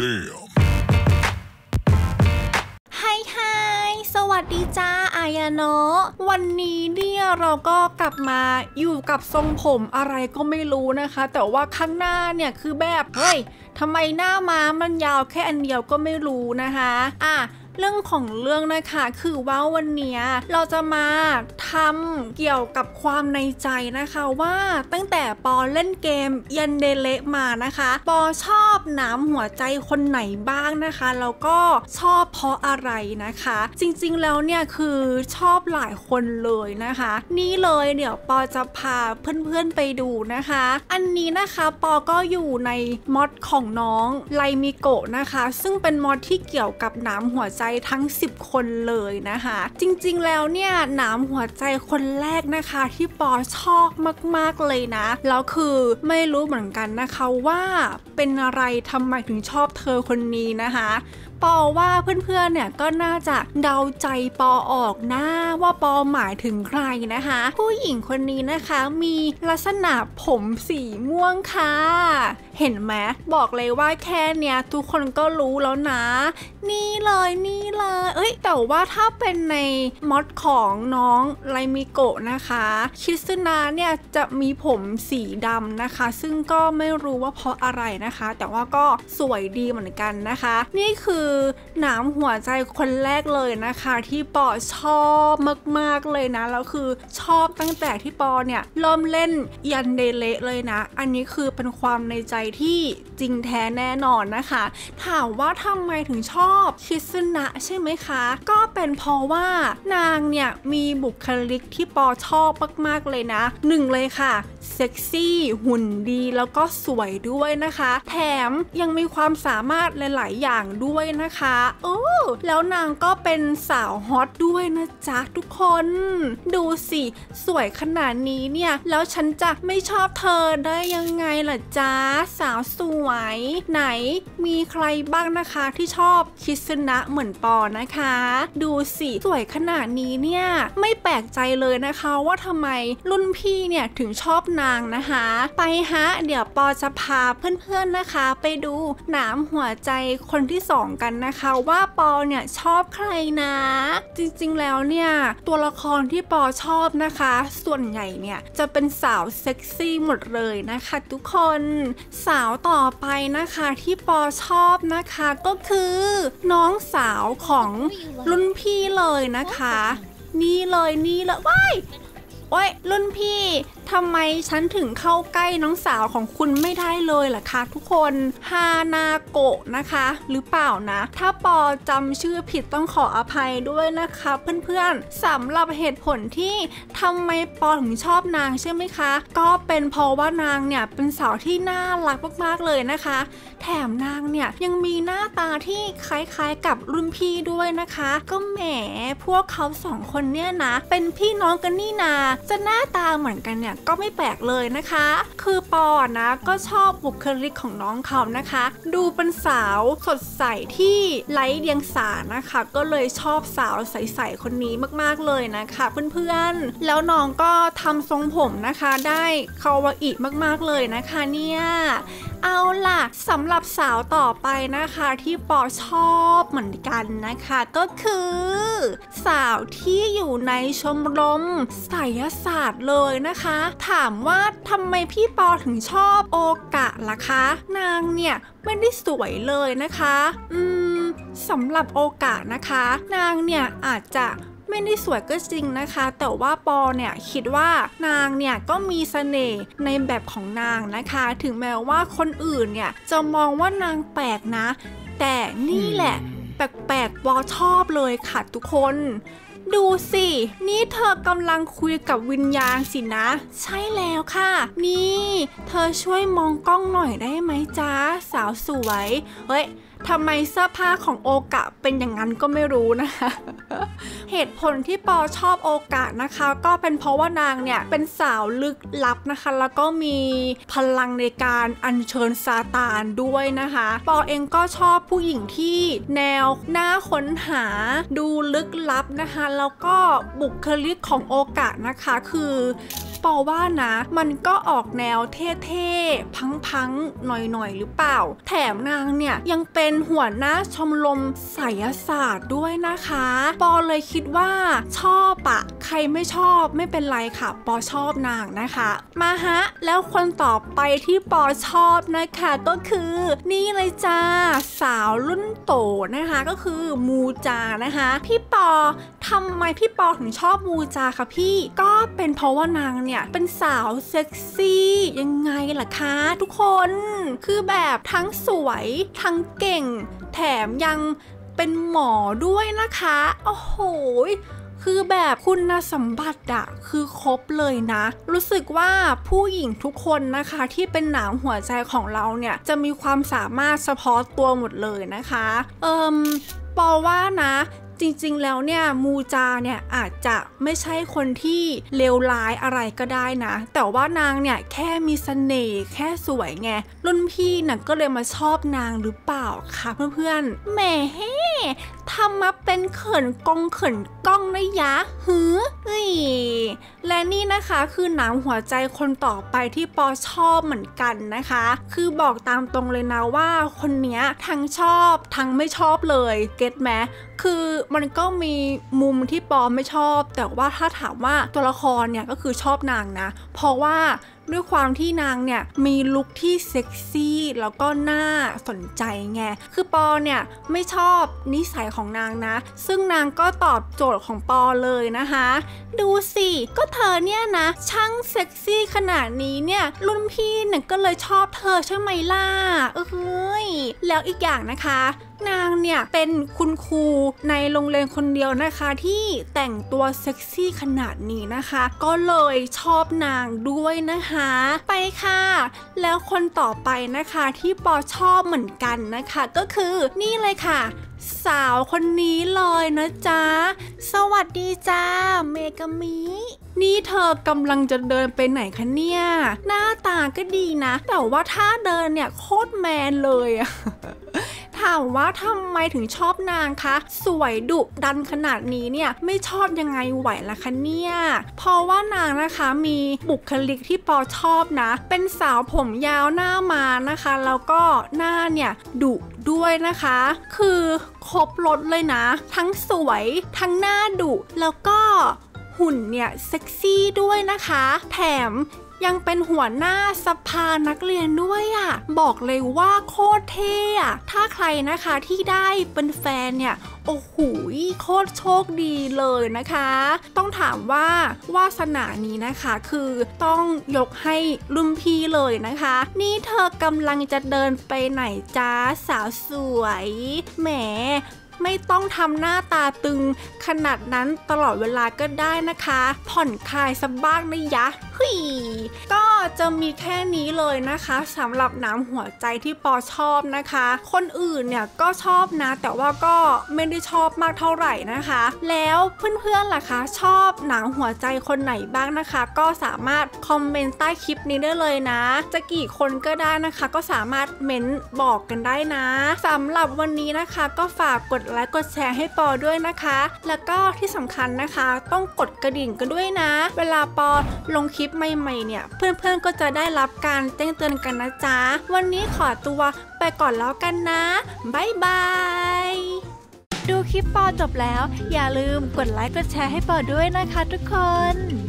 Damn. ไฮสวัสดีจ้าอายาโนะวันนี้เนี่ยเราก็กลับมาอยู่กับทรงผมอะไรก็ไม่รู้นะคะแต่ว่าข้างหน้าเนี่ยคือแบบเฮ้ยทำไมหน้าม้ามันยาวแค่อันเดียวก็ไม่รู้นะคะเรื่องของเรื่องนะคะคือว่าวันนี้เราจะมาทำเกี่ยวกับความในใจนะคะว่าตั้งแต่ปอเล่นเกมยันเดเลมานะคะปอชอบน้ำหัวใจคนไหนบ้างนะคะแล้วก็ชอบเพราะอะไรนะคะจริงๆแล้วเนี่ยคือชอบหลายคนเลยนะคะนี่เลยเดี๋ยวปอจะพาเพื่อนๆไปดูนะคะอันนี้นะคะปอก็อยู่ในมอดของน้องไลมิโกะนะคะซึ่งเป็นมอดที่เกี่ยวกับน้ำหัวใจทั้ง10คนเลยนะคะจริงๆแล้วเนี่ยน้ำหัวใจคนแรกนะคะที่ปอชอบมากๆเลยนะแล้วคือไม่รู้เหมือนกันนะคะว่าเป็นอะไรทำไมถึงชอบเธอคนนี้นะคะปอว่าเพื่อนๆเนี่ยก็น่าจะเดาใจปอออกนะว่าปอหมายถึงใครนะคะผู้หญิงคนนี้นะคะมีลักษณะผมสีม่วงค่ะเห็นไหมบอกเลยว่าแค่เนี้ยทุกคนก็รู้แล้วนะนี่เลยแต่ว่าถ้าเป็นในมอดของน้องไลมิโกะนะคะคิซึนะเนี่ยจะมีผมสีดำนะคะซึ่งก็ไม่รู้ว่าเพราะอะไรนะคะแต่ว่าก็สวยดีเหมือนกันนะคะนี่คือน้ำหัวใจคนแรกเลยนะคะที่ปอชอบมากๆเลยนะแล้วคือชอบตั้งแต่ที่ปอเนี่ยเริ่มเล่นยันเดเลเลยนะอันนี้คือเป็นความในใจที่จริงแท้แน่นอนนะคะถามว่าทำไมถึงชอบคิซึนะใช่ไหมคะก็เป็นเพราะว่านางเนี่ยมีบุคลิกที่ปอชอบมากๆเลยนะหนึ่งเลยค่ะเซ็กซี่หุ่นดีแล้วก็สวยด้วยนะคะแถมยังมีความสามารถหลายๆอย่างด้วยนะคะแล้วนางก็เป็นสาวฮอตด้วยนะจ๊ะทุกคนดูสิสวยขนาดนี้เนี่ยแล้วฉันจะไม่ชอบเธอได้ยังไงล่ะจ๊ะสาวสวยไหนมีใครบ้างนะคะที่ชอบคิซึนะเหมือนปอนะคะดูสิสวยขนาดนี้เนี่ยไม่แปลกใจเลยนะคะว่าทำไมรุ่นพี่เนี่ยถึงชอบนางนะคะไปเดี๋ยวปอจะพาเพื่อนๆนะคะไปดูน้ำหัวใจคนที่2กันนะคะว่าปอเนี่ยชอบใครนะจริงๆแล้วเนี่ยตัวละครที่ปอชอบนะคะส่วนใหญ่เนี่ยจะเป็นสาวเซ็กซี่หมดเลยนะคะทุกคนสาวต่อไปนะคะที่ปอชอบนะคะก็คือน้องสาวของรุ่นพี่เลยนะคะนี่เลยว้ายโอ้ยรุ่นพี่ทำไมฉันถึงเข้าใกล้น้องสาวของคุณไม่ได้เลยล่ะคะทุกคนฮานาโกะนะคะหรือเปล่านะถ้าปอจำชื่อผิดต้องขออภัยด้วยนะคะเพื่อนๆสำหรับเหตุผลที่ทำไมปอถึงชอบนางใช่ไหมคะก็เป็นเพราะว่านางเนี่ยเป็นสาวที่น่ารักมากๆเลยนะคะแถมนางเนี่ยยังมีหน้าตาที่คล้ายๆกับรุ่นพี่ด้วยนะคะก็แหมพวกเขา2คนเนี่ยนะเป็นพี่น้องกันนี่นาจะหน้าตาเหมือนกันเนี่ยก็ไม่แปลกเลยนะคะคือปอนะก็ชอบบุคลิกของน้องเขานะคะดูเป็นสาวสดใสที่ไร้เดียงสานะคะก็เลยชอบสาวใสๆคนนี้มากๆเลยนะคะเพื่อนๆแล้วน้องก็ทำทรงผมนะคะได้คาวาอิมากๆเลยนะคะเนี่ยเอาล่ะสำหรับสาวต่อไปนะคะที่ปอชอบเหมือนกันนะคะก็คือสาวที่อยู่ในชมรมไสยศาสตร์เลยนะคะถามว่าทำไมพี่ปอถึงชอบโอกะล่ะคะนางเนี่ยไม่ได้สวยเลยนะคะสำหรับโอกะนะคะนางเนี่ยอาจจะไม่ได้สวยก็จริงนะคะแต่ว่าปอเนี่ยคิดว่านางเนี่ยก็มีเสน่ห์ในแบบของนางนะคะถึงแม้ว่าคนอื่นเนี่ยจะมองว่านางแปลกนะแต่นี่แหละแปลกๆปอชอบเลยค่ะทุกคนดูสินี่เธอกำลังคุยกับวิญญาณสินะใช่แล้วค่ะนี่เธอช่วยมองกล้องหน่อยได้ไหมจ๊ะสาวสวยเฮ้ยทำไมเสื้อผ้าของโอกะเป็นอย่างนั้นก็ไม่รู้นะคะ เหตุผลที่ปอชอบโอกะนะคะก็เป็นเพราะว่านางเนี่ยเป็นสาวลึกลับนะคะแล้วก็มีพลังในการอัญเชิญซาตานด้วยนะคะปอเองก็ชอบผู้หญิงที่แนวน่าค้นหาดูลึกลับนะคะแล้วก็บุคลิกของโอกะนะคะคือปอว่านะมันก็ออกแนวเท่ๆพังๆหน่อยๆหรือเปล่าแถมนางเนี่ยยังเป็นหัวหน้าชมรมไสยศาสตร์ด้วยนะคะปอเลยคิดว่าชอบอะใครไม่ชอบไม่เป็นไรค่ะปอชอบนางนะคะมาฮะแล้วคนต่อไปที่ปอชอบนะคะก็คือนี่เลยจ้าสาวรุ่นโตนะคะก็คือมูจานะคะพี่ปอทำไมพี่ปอถึงชอบมูจาคะพี่ก็เป็นเพราะว่านางเนี่ยเป็นสาวเซ็กซี่ยังไงล่ะคะทุกคนคือแบบทั้งสวยทั้งเก่งแถมยังเป็นหมอด้วยนะคะโอ้โหคือแบบคุณสมบัติอะคือครบเลยนะรู้สึกว่าผู้หญิงทุกคนนะคะที่เป็นหนามหัวใจของเราเนี่ยจะมีความสามารถเฉพาะตัวหมดเลยนะคะปอว่านะจริงๆแล้วเนี่ยมูจาเนี่ยอาจจะไม่ใช่คนที่เลวร้ายอะไรก็ได้นะแต่ว่านางเนี่ยแค่มีเสน่ห์แค่สวยไงรุ่นพี่น่ะก็เลยมาชอบนางหรือเปล่าคะเพื่อนๆแหมทำมาเป็นเขินกล้องนะยะและนี่นะคะคือหนังหัวใจคนต่อไปที่ปอชอบเหมือนกันนะคะคือบอกตามตรงเลยนะว่าคนเนี้ยทั้งชอบทั้งไม่ชอบเลยเก็ตไหมคือมันก็มีมุมที่ปอไม่ชอบแต่ว่าถ้าถามว่าตัวละครเนี่ยก็คือชอบนางนะเพราะว่าด้วยความที่นางเนี่ยมีลุคที่เซ็กซี่แล้วก็น่าสนใจไงคือปอเนี่ยไม่ชอบนิสัยของนางนะซึ่งนางก็ตอบโจทย์ของปอเลยนะคะดูสิก็เธอเนี่ยนะช่างเซ็กซี่ขนาดนี้เนี่ยรุ่นพี่เนี่ยก็เลยชอบเธอใช่ไหมล่ะแล้วอีกอย่างนะคะนางเนี่ยเป็นคุณครูในโรงเรียนคนเดียวนะคะที่แต่งตัวเซ็กซี่ขนาดนี้นะคะก็เลยชอบนางด้วยนะคะไปค่ะแล้วคนต่อไปนะคะที่ปอชอบเหมือนกันนะคะก็คือนี่เลยค่ะสาวคนนี้เลยนะจ๊ะสวัสดีจ้าเมกามินี่เธอกำลังจะเดินไปไหนคะเนี่ยหน้าตาก็ดีนะแต่ว่าท่าเดินเนี่ยโคตรแมนเลยอะ ถามว่าทำไมถึงชอบนางคะสวยดุดันขนาดนี้เนี่ยไม่ชอบยังไงไหวล่ะคะเนี่ยเพราะว่านางนะคะมีบุคลิกที่ปอชอบนะเป็นสาวผมยาวหน้ามานะคะแล้วก็หน้าเนี่ยดุด้วยนะคะคือครบรสเลยนะทั้งสวยทั้งหน้าดุแล้วก็หุ่นเนี่ยเซ็กซี่ด้วยนะคะแถมยังเป็นหัวหน้าสภานักเรียนด้วยอ่ะบอกเลยว่าโคตรเท่อะถ้าใครนะคะที่ได้เป็นแฟนเนี่ยโอ้โหโคตรโชคดีเลยนะคะต้องถามว่าวาสนานี้นะคะคือต้องยกให้รุ่นพี่เลยนะคะนี่เธอกำลังจะเดินไปไหนจ้าสาวสวยแหมไม่ต้องทำหน้าตาตึงขนาดนั้นตลอดเวลาก็ได้นะคะผ่อนคลายสักบ้างนะยะก็จะมีแค่นี้เลยนะคะสำหรับหนังหัวใจที่ปอชอบนะคะคนอื่นเนี่ยก็ชอบนะแต่ว่าก็ไม่ได้ชอบมากเท่าไหร่นะคะแล้วเพื่อนๆล่ะคะชอบหนังหัวใจคนไหนบ้างนะคะก็สามารถคอมเมนต์ใต้คลิปนี้ได้เลยนะจะกี่คนก็ได้นะคะก็สามารถเม้นบอกกันได้นะสำหรับวันนี้นะคะก็ฝากกดไลค์กดแชร์ให้ปอด้วยนะคะแล้วก็ที่สำคัญนะคะต้องกดกระดิ่งกันด้วยนะเวลาปอลงคลิปใหม่ๆเนี่ยเพื่อนๆก็จะได้รับการแจ้งเตือนกันนะจ๊ะวันนี้ขอตัวไปก่อนแล้วกันนะบ๊ายบายดูคลิปปอจบแล้วอย่าลืมกดไลค์กดแชร์ให้ปอด้วยนะคะทุกคน